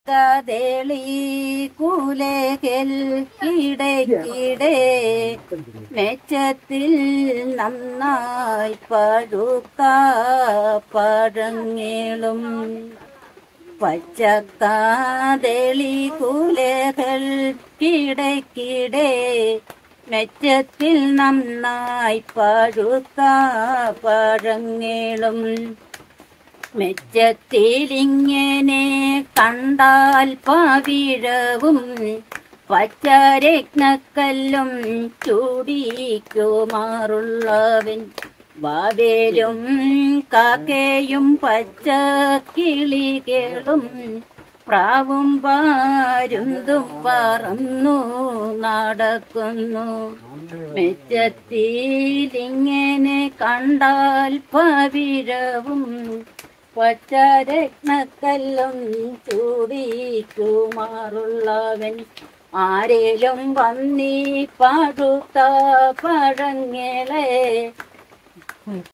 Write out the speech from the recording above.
കദളി കുലകിൽ കിടക്കിടെ മെച്ചത്തിൽ നന്നായി പഴുത്ത പഴങ്ങളും പച്ചക്കാതളി കുലകൾ കിടക്കിടെ മെച്ചത്തിൽ നന്നായി പഴുത്ത പഴങ്ങളും മെച്ചത്തിലിങ്ങനെ കണ്ടാൽ പവിഴവും പച്ചരത്നക്കല്ലും ചൂടിക്കുമാറുള്ളവൻ വാവേലും കാക്കയും പച്ചക്കിളികളും പ്രാവും പാരുന്തും പറന്നു നടക്കുന്നു. മെച്ചത്തിലിങ്ങനെ കണ്ടാൽ പവിഴവും പച്ചരത്നക്കല്ലും ചൂടിക്കുമാറുള്ളവൻ ആരേലും വന്നീ പഴുത്ത പഴങ്ങളെ